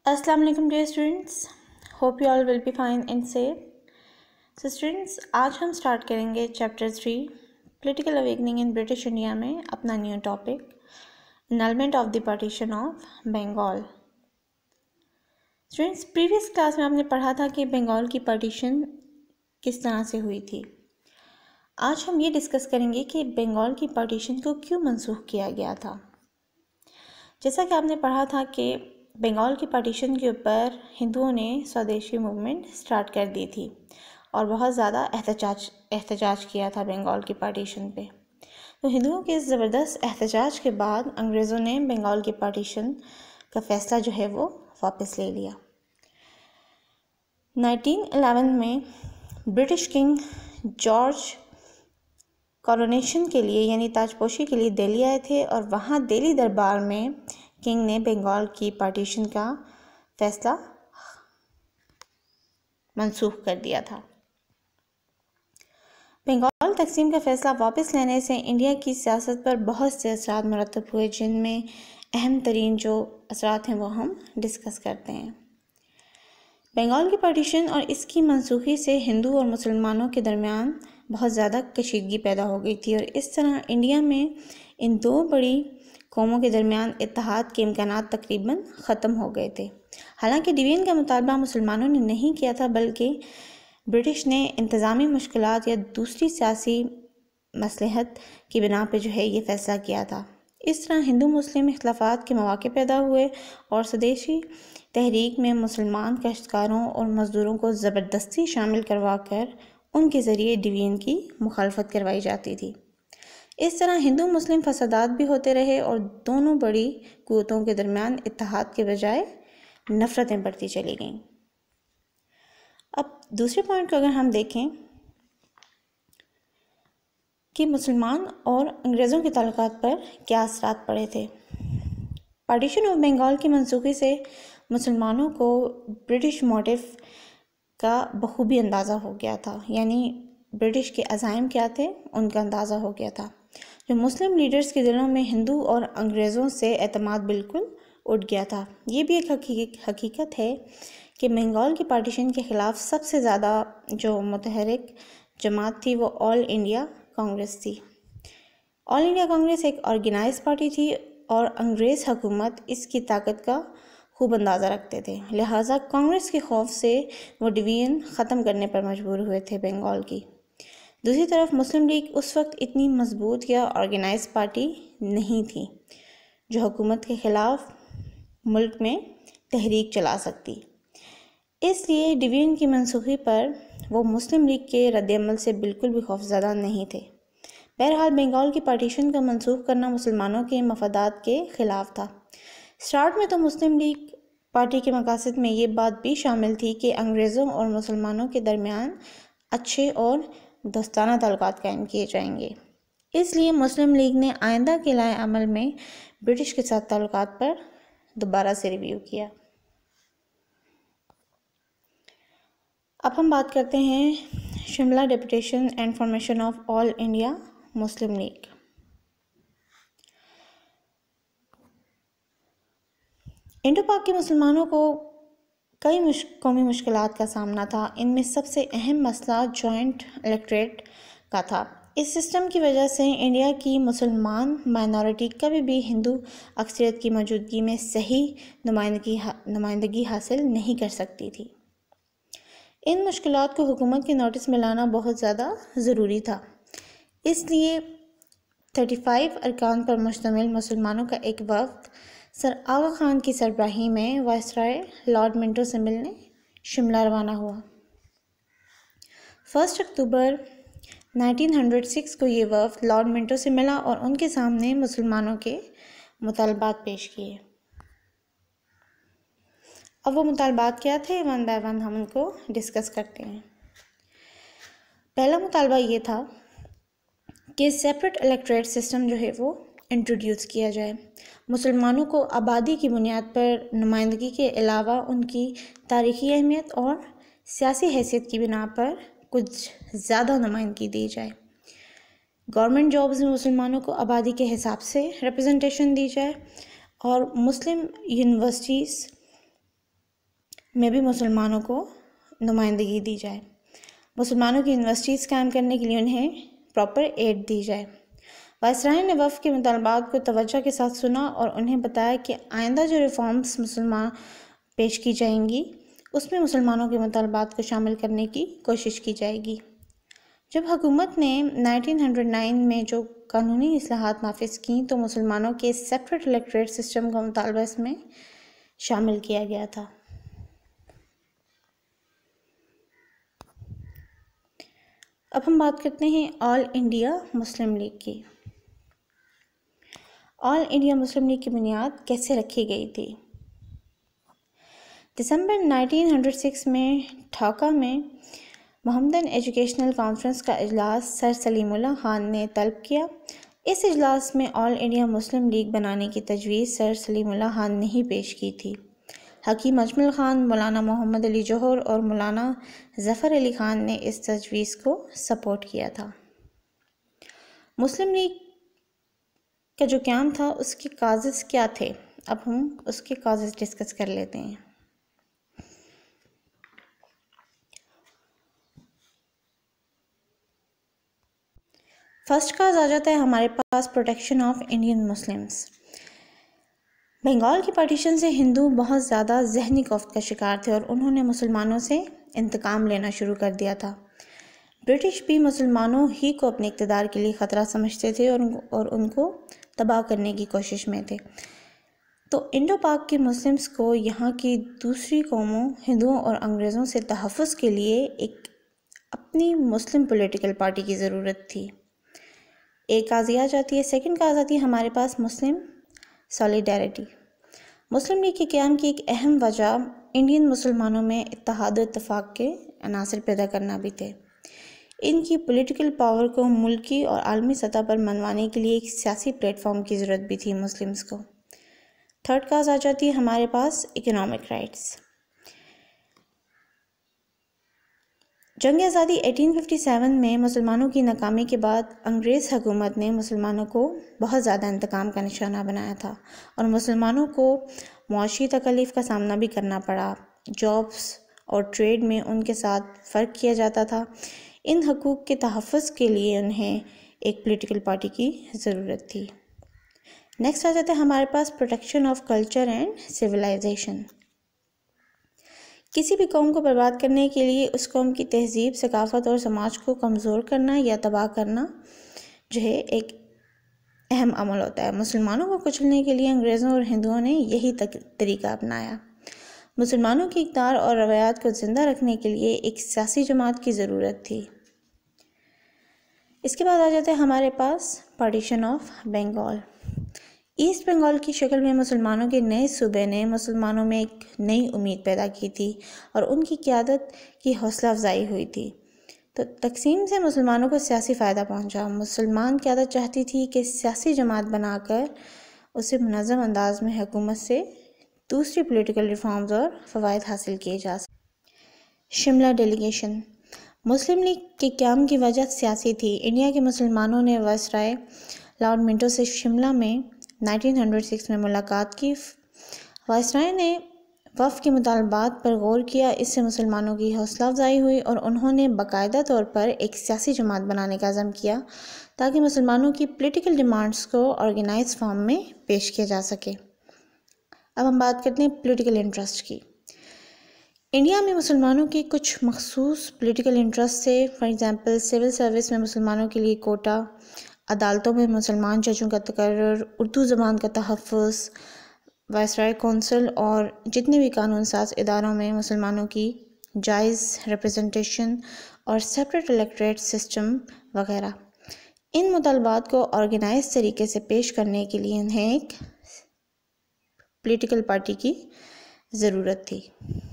अस्सलाम वालेकुम dear students, hope you all will be fine and safe. So students, आज हम स्टार्ट करेंगे chapter 3 political awakening in British India में अपना new topic annulment of the partition of Bengal. Students, previous class में आपने पढ़ा था कि बंगाल की पार्टीशन किस तरह से हुई थी। आज हम ये डिस्कस करेंगे कि बंगाल की पार्टीशन को क्यों मनसूख किया गया था। जैसा कि आपने पढ़ा था कि बंगाल की पार्टीशन के ऊपर हिंदुओं ने स्वदेशी मूवमेंट स्टार्ट कर दी थी और बहुत ज़्यादा एहतजाज किया था बंगाल की पार्टीशन पे। तो हिंदुओं के इस ज़बरदस्त एहतजाज के बाद अंग्रेज़ों ने बंगाल की पार्टीशन का फ़ैसला जो है वो वापस ले लिया। 1911 में ब्रिटिश किंग जॉर्ज कॉरोनेशन के लिए यानी ताजपोशी के लिए दिल्ली आए थे और वहाँ दिल्ली दरबार में किंग ने बंगाल की पार्टीशन का फैसला मनसूख कर दिया था। बंगाल तकसीम का फैसला वापस लेने से इंडिया की सियासत पर बहुत से असरात मरतब हुए, जिनमें अहम तरीन जो असरात हैं वो हम डिस्कस करते हैं। बंगाल की पार्टीशन और इसकी मनसूखी से हिंदू और मुसलमानों के दरमियान बहुत ज़्यादा कशीदगी पैदा हो गई थी और इस तरह इंडिया में इन दो बड़ी कौमों के दरमियान इत्तेहाद के इम्कानात तकरीबन ख़त्म हो गए थे। हालांकि डिवीज़न का मुतालबा मुसलमानों ने नहीं किया था, बल्कि ब्रिटिश ने इंतज़ामी मुश्किलात या दूसरी सियासी मसलहत की बिना पे जो है ये फ़ैसला किया था। इस तरह हिंदू मुस्लिम इख्तलाफात के मौके पैदा हुए और स्वदेशी तहरीक में मुसलमान काश्तकारों और मज़दूरों को ज़बरदस्ती शामिल करवा कर उनके ज़रिए डिवीज़न की मुखालफत करवाई जाती थी। इस तरह हिंदू मुस्लिम फसादात भी होते रहे और दोनों बड़ी कुव्वतों के दरमियान इत्तेहाद के बजाय नफ़रतें बढ़ती चली गईं। अब दूसरे पॉइंट को अगर हम देखें कि मुसलमान और अंग्रेज़ों के ताल्लुकात पर क्या असरात पड़े थे। पार्टीशन ऑफ बंगाल की मनसूखी से मुसलमानों को ब्रिटिश मोटिव का बखूबी अंदाज़ा हो गया था, यानी ब्रिटिश के अज़ाइम क्या थे उनका अंदाज़ा हो गया था। जो मुस्लिम लीडर्स के दिलों में हिंदू और अंग्रेज़ों से एतमाद बिल्कुल उठ गया था। ये भी एक हकीकत है कि बंगाल की पार्टीशन के ख़िलाफ़ सबसे ज़्यादा जो मुतहरिक जमात थी वो ऑल इंडिया कांग्रेस थी। ऑल इंडिया कांग्रेस एक ऑर्गेनाइज पार्टी थी और अंग्रेज़ हुकूमत इसकी ताकत का खूब अंदाज़ा रखते थे, लिहाजा कांग्रेस के खौफ से वो डिवीज़न ख़त्म करने पर मजबूर हुए थे बंगाल की। दूसरी तरफ मुस्लिम लीग उस वक्त इतनी मजबूत या ऑर्गेनाइज पार्टी नहीं थी जो हुकूमत के ख़िलाफ़ मुल्क में तहरीक चला सकती। इसलिए डिवीज़न की मनसूखी पर वो मुस्लिम लीग के रद्दअमल से बिल्कुल भी खौफज़दा नहीं थे। बहरहाल बंगाल की पार्टीशन का मनसूख करना मुसलमानों के मफादात के ख़िलाफ़ था। स्टार्ट में तो मुस्लिम लीग पार्टी के मकासद में ये बात भी शामिल थी कि अंग्रेज़ों और मुसलमानों के दरमियान अच्छे और दोस्ताना ताल्लुकात कायम किए जाएंगे। इसलिए मुस्लिम लीग ने आइंदा के लाए अमल में ब्रिटिश के साथ ताल्लुकात पर दोबारा से रिव्यू किया। अब हम बात करते हैं Shimla deputation and formation of all India Muslim League. Indo Pak के मुसलमानों को कई कौमी मुश्किलात का सामना था। इनमें सबसे अहम मसला जॉइंट इलेक्टोरेट का था। इस सिस्टम की वजह से इंडिया की मुसलमान माइनॉरिटी कभी भी हिंदू अक्सरियत की मौजूदगी में सही नुमाइंदगी हासिल नहीं कर सकती थी। इन मुश्किलात को हुकूमत के नोटिस में लाना बहुत ज़्यादा ज़रूरी था। इसलिए 35 अरकान पर मुश्तमिल मुसलमानों का एक वफ़द सर आगा खान की सरबराही में वायसराय लॉर्ड मिंटो से मिलने शिमला रवाना हुआ। 1 अक्टूबर 1906 को ये वफ़द लॉर्ड मिंटो से मिला और उनके सामने मुसलमानों के मुतालबात पेश किए। अब वो मुतालबात क्या थे, वन बाय वन हम उनको डिस्कस करते हैं। पहला मुतालबा ये था कि सेपरेट इलेक्टोरेट सिस्टम जो है वो इंट्रोड्यूस किया जाए। मुसलमानों को आबादी की बुनियाद पर नुमाइंदगी के अलावा उनकी तारीख़ी अहमियत और सियासी हैसियत की बिना पर कुछ ज़्यादा नुमाइंदगी दी जाए। गवर्नमेंट जॉब्स में मुसलमानों को आबादी के हिसाब से रिप्रेजेंटेशन दी जाए और मुस्लिम यूनिवर्सिटीज़ में भी मुसलमानों को नुमाइंदगी दी जाए। मुसलमानों की यूनिवर्सिटीज़ कायम करने के लिए उन्हें प्रॉपर एड दी जाए। वायसराय ने वफ़द के मुतालबात को तवज्जो के साथ सुना और उन्हें बताया कि आइंदा जो रिफॉर्म्स मुसलमान पेश की जाएंगी उसमें मुसलमानों के मुतालबात को शामिल करने की कोशिश की जाएगी। जब हुकूमत ने 1909 में जो कानूनी इस्लाहात नाफिज की तो मुसलमानों के सेपरेट इलेक्टोरेट सिस्टम का मुतालबा इसमें शामिल किया गया था। अब हम बात करते हैं ऑल इंडिया मुस्लिम लीग की। ऑल इंडिया मुस्लिम लीग की बुनियाद कैसे रखी गई थी? दिसंबर 1906 में ढाका में मोहम्मदन एजुकेशनल कॉन्फ्रेंस का इजलास सर सलीमुल्लाह खान ने तलब किया। इस इजलास में ऑल इंडिया मुस्लिम लीग बनाने की तजवीज़ सर सलीमुल्लाह खान ने ही पेश की थी। हकीम अजमल खान, मौलाना मोहम्मद अली जौहर और मौलाना ज़फ़र अली खान ने इस तजवीज़ को सपोर्ट किया था। मुस्लिम लीग का जो क़याम था उसके काज़ेज़ क्या थे? अब हम उसके काज़ेज़ डिस्कस कर लेते हैं। फर्स्ट काज आ जाता है हमारे पास protection of Indian Muslims. Bengal की पार्टीशन से हिंदू बहुत ज़्यादा जहनी खौफ का शिकार थे और उन्होंने मुसलमानों से इंतकाम लेना शुरू कर दिया था। ब्रिटिश भी मुसलमानों ही को अपने इक़्तिदार के लिए ख़तरा समझते थे और उनको तबाह करने की कोशिश में थे। तो इंडो पाक के मुस्लिम्स को यहाँ की दूसरी कौमों, हिंदुओं और अंग्रेज़ों से तहफ़्फ़ुज़ के लिए एक अपनी मुस्लिम पॉलिटिकल पार्टी की ज़रूरत थी। एक काज़ी आ जाती है। सेकंड काज आती है हमारे पास मुस्लिम सॉलिडारिटी। मुस्लिम लीग के क़याम की एक अहम वजह इंडियन मुसलमानों में इत्तेहाद और इत्तेफाक के अनासर पैदा करना भी थे। इनकी पॉलिटिकल पावर को मुल्की और आलमी सतह पर मनवाने के लिए एक सियासी प्लेटफॉर्म की ज़रूरत भी थी मुस्लिम्स को। थर्ड काज आ जाती है हमारे पास इकोनॉमिक राइट्स। जंग आज़ादी 1857 में मुसलमानों की नाकामी के बाद अंग्रेज़ हुकूमत ने मुसलमानों को बहुत ज़्यादा इंतकाम का निशाना बनाया था और मुसलमानों को मुआशी तकलीफ़ का सामना भी करना पड़ा। जॉब्स और ट्रेड में उनके साथ फ़र्क किया जाता था। इन हकूक़ के तहफ़्फ़ुज़ के लिए उन्हें एक पॉलिटिकल पार्टी की ज़रूरत थी। नेक्स्ट आ जाता है हमारे पास protection of culture and civilisation. किसी भी कौम को बर्बाद करने के लिए उस कौम की तहजीब, सकाफ़त और समाज को कमज़ोर करना या तबाह करना जो है एक अहम अमल होता है। मुसलमानों को कुचलने के लिए अंग्रेज़ों और हिंदुओं ने यही तरीका अपनाया। मुसलमानों की इक़्तिदार और रवायात को ज़िंदा रखने के लिए एक सियासी जमात की ज़रूरत थी। इसके बाद आ जाता है हमारे पास partition of Bengal. East Bengal की शक्ल में मुसलमानों के नए सूबे ने मुसलमानों में एक नई उम्मीद पैदा की थी और उनकी क़यादत की हौसला अफजाई हुई थी। तो तकसीम से मुसलमानों को सियासी फ़ायदा पहुंचा। मुसलमान क़यादत चाहती थी कि सियासी जमात बनाकर उसे मुनज़्ज़म अंदाज में हुकूमत से दूसरी पॉलिटिकल रिफॉर्म्स और फ़वाइद हासिल किए जा सकें। शिमला डेलीगेशन। मुस्लिम लीग के क़याम की वजह सियासी थी। इंडिया के मुसलमानों ने वायसराय लॉर्ड मिंटो से शिमला में 1906 में मुलाकात की। वायसराय ने वफ़द के मुतालबात पर गौर किया। इससे मुसलमानों की हौसला अफजाई हुई और उन्होंने बाकायदा तौर पर एक सियासी जमात बनाने का अज़म किया ताकि मुसलमानों की पॉलिटिकल डिमांड्स को ऑर्गेनाइज फॉर्म में पेश किया जा सके। अब हम बात करते हैं पॉलिटिकल इंटरेस्ट की। इंडिया में मुसलमानों के कुछ मखसूस पॉलिटिकल इंटरेस्ट थे। फॉर एग्ज़ाम्पल सिविल सर्विस में मुसलमानों के लिए कोटा, अदालतों में मुसलमान जजों का तकर्रुर, उर्दू ज़बान का तहफ़्फ़ुज़, वायसराय कौंसिल और जितने भी कानून साज इदारों में मुसलमानों की जायज़ रिप्रेजेंटेशन और सेपरेट इलेक्टोरेट सिस्टम वगैरह। इन मुतालबात को ऑर्गेनाइज तरीके से पेश करने के लिए उन्हें एक पॉलिटिकल पार्टी की ज़रूरत थी।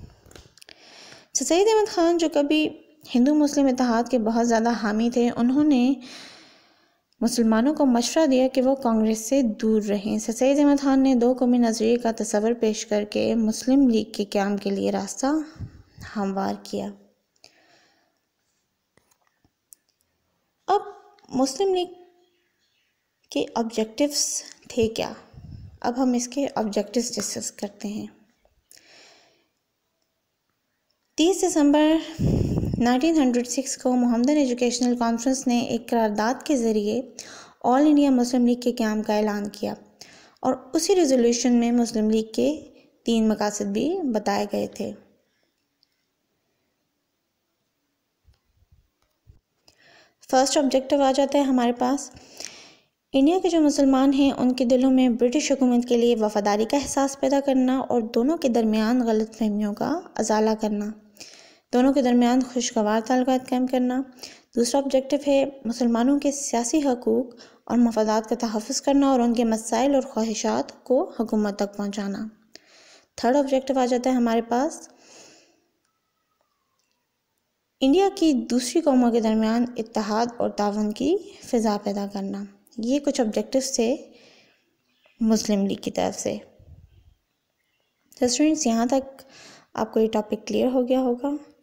सईद अहमद ख़ान जो कभी हिंदू मुस्लिम इत्तेहाद के बहुत ज़्यादा हामी थे, उन्होंने मुसलमानों को मशवरा दिया कि वो कांग्रेस से दूर रहें। सईद अहमद ख़ान ने दो कौमी नज़रिए का तस्वर पेश करके मुस्लिम लीग के क़याम के लिए रास्ता हमवार किया। अब मुस्लिम लीग के ऑब्जेक्टिव्स थे क्या? अब हम इसके ऑब्जेक्टिव्स डिस्कस करते हैं। 30 दिसंबर 1906 को मोहम्मदन एजुकेशनल कॉन्फ्रेंस ने एक करारदाद के ज़रिए ऑल इंडिया मुस्लिम लीग के क़याम का ऐलान किया और उसी रेजोल्यूशन में मुस्लिम लीग के 3 मकासद भी बताए गए थे। फर्स्ट ऑब्जेक्टिव आ जाता है हमारे पास, इंडिया के जो मुसलमान हैं उनके दिलों में ब्रिटिश हुकूमत के लिए वफादारी का एहसास पैदा करना और दोनों के दरमियान गलतफहमियों का अजाला करना, दोनों के दरमियान खुशगवार ताल्लुकात कायम करना। दूसरा ऑब्जेक्टिव है मुसलमानों के सियासी हकूक़ और मफादात का तहफ़्फ़ुज़ करना और उनके मसाइल और ख्वाहिशात को हुकूमत तक पहुँचाना। थर्ड ऑब्जेक्टिव आ जाता है हमारे पास, इंडिया की दूसरी कौमों के दरमियान इत्तेहाद और तावन की फ़िज़ा पैदा करना। ये कुछ ऑब्जेक्टिव्स थे मुस्लिम लीग की तरफ से। तो स्टूडेंट्स, यहाँ तक आपको ये टॉपिक क्लियर हो गया होगा।